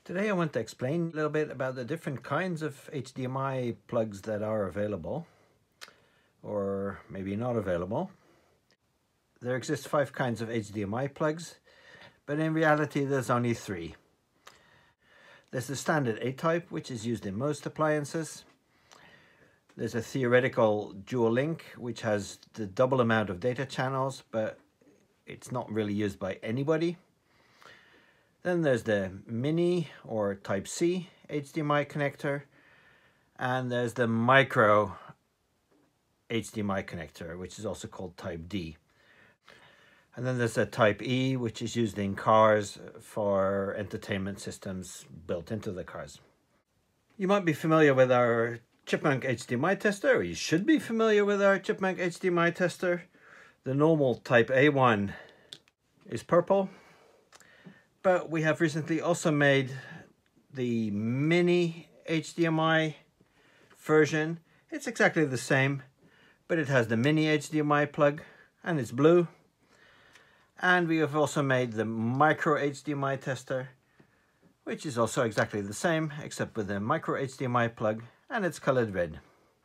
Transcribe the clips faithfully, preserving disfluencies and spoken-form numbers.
Today I want to explain a little bit about the different kinds of H D M I plugs that are available, or maybe not available. There exist five kinds of H D M I plugs, but in reality there's only three. There's the standard A-type, which is used in most appliances. There's a theoretical dual link, which has the double amount of data channels, but it's not really used by anybody. Then there's the mini or type C H D M I connector, and there's the micro H D M I connector, which is also called type D. And then there's a type E, which is used in cars for entertainment systems built into the cars. You might be familiar with our Chipmunk H D M I tester, or you should be familiar with our Chipmunk H D M I tester. The normal type A one is purple. But we have recently also made the mini H D M I version. It's exactly the same, but it has the mini H D M I plug and it's blue. And we have also made the micro H D M I tester, which is also exactly the same, except with the micro H D M I plug, and it's colored red.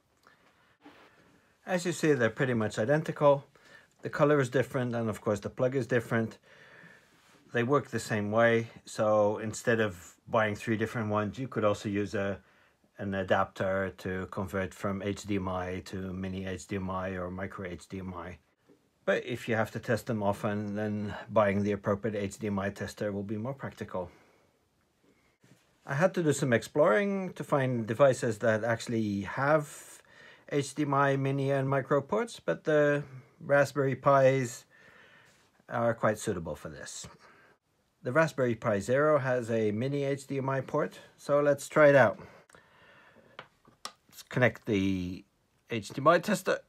As you see, they're pretty much identical. The color is different, and of course the plug is different. They work the same way, so instead of buying three different ones, you could also use a an adapter to convert from H D M I to mini H D M I or micro H D M I. But if you have to test them often, then buying the appropriate H D M I tester will be more practical. I had to do some exploring to find devices that actually have H D M I mini and micro ports, but the Raspberry Pis are quite suitable for this. The Raspberry Pi Zero has a mini H D M I port, so let's try it out. Let's connect the H D M I tester.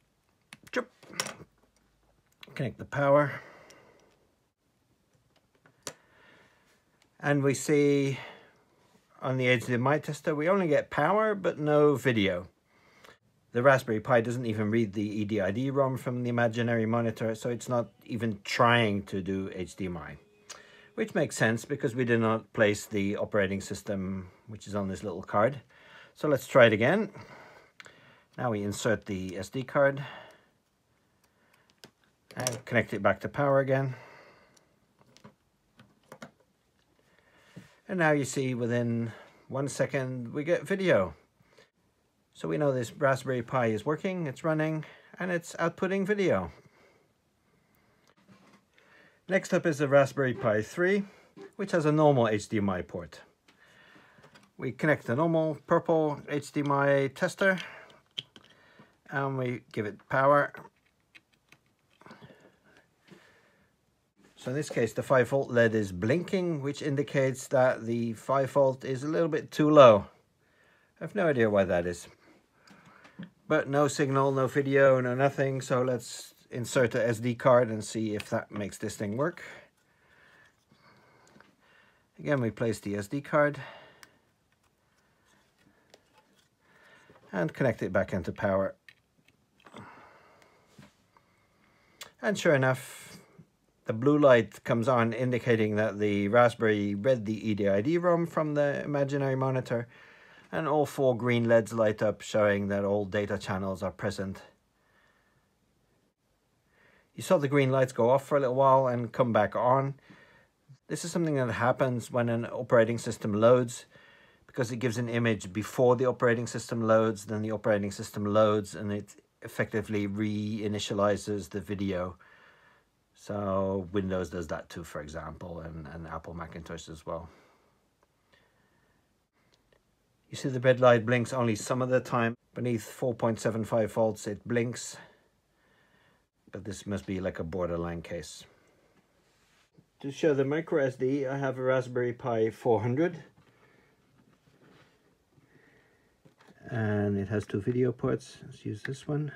Connect the power. And we see on the H D M I tester we only get power but no video. The Raspberry Pi doesn't even read the E D I D ROM from the imaginary monitor, so it's not even trying to do H D M I. Which makes sense because we did not place the operating system, which is on this little card. So let's try it again. Now we insert the S D card and connect it back to power again. And now you see within one second we get video. So we know this Raspberry Pi is working, it's running, and it's outputting video. Next up is the Raspberry Pi three, which has a normal H D M I port. We connect the normal purple H D M I tester and we give it power. So in this case the five volt L E D is blinking, which indicates that the five volt is a little bit too low. I have no idea why that is. But no signal, no video, no nothing, so let's insert the S D card and see if that makes this thing work. Again, we place the S D card and connect it back into power. And sure enough, the blue light comes on indicating that the Raspberry read the E D I D ROM from the imaginary monitor, and all four green L E Ds light up showing that all data channels are present. You saw the green lights go off for a little while and come back on. This is something that happens when an operating system loads, because it gives an image before the operating system loads, then the operating system loads and it effectively re-initializes the video. So Windows does that too, for example, and, and Apple Macintosh as well. You see the red light blinks only some of the time. Beneath four point seven five volts it blinks. But this must be like a borderline case. To show the micro S D, I have a Raspberry Pi four hundred. And it has two video ports. Let's use this one.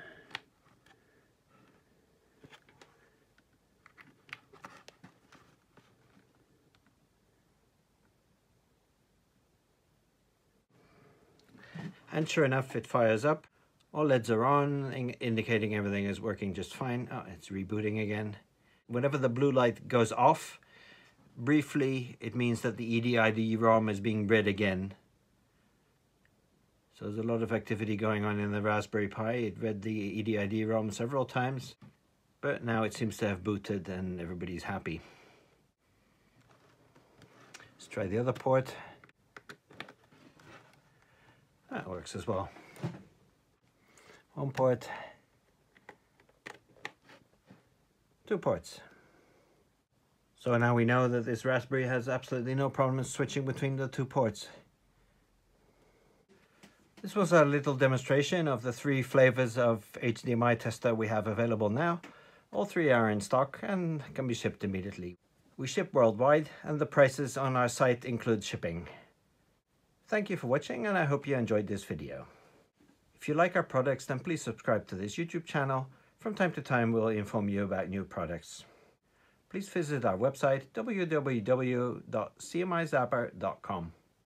And sure enough, it fires up. All L E Ds are on, in indicating everything is working just fine. Oh, it's rebooting again. Whenever the blue light goes off, Briefly, it means that the E D I D ROM is being read again. So there's a lot of activity going on in the Raspberry Pi. It read the E D I D ROM several times, but now it seems to have booted and everybody's happy. Let's try the other port. That works as well. One port, two ports. So now we know that this Raspberry has absolutely no problem switching between the two ports. This was a little demonstration of the three flavors of H D M I tester we have available now. All three are in stock and can be shipped immediately. We ship worldwide and the prices on our site include shipping. Thank you for watching and I hope you enjoyed this video. If you like our products, then please subscribe to this YouTube channel. From time to time we'll inform you about new products. Please visit our website w w w dot c m i zapper dot com.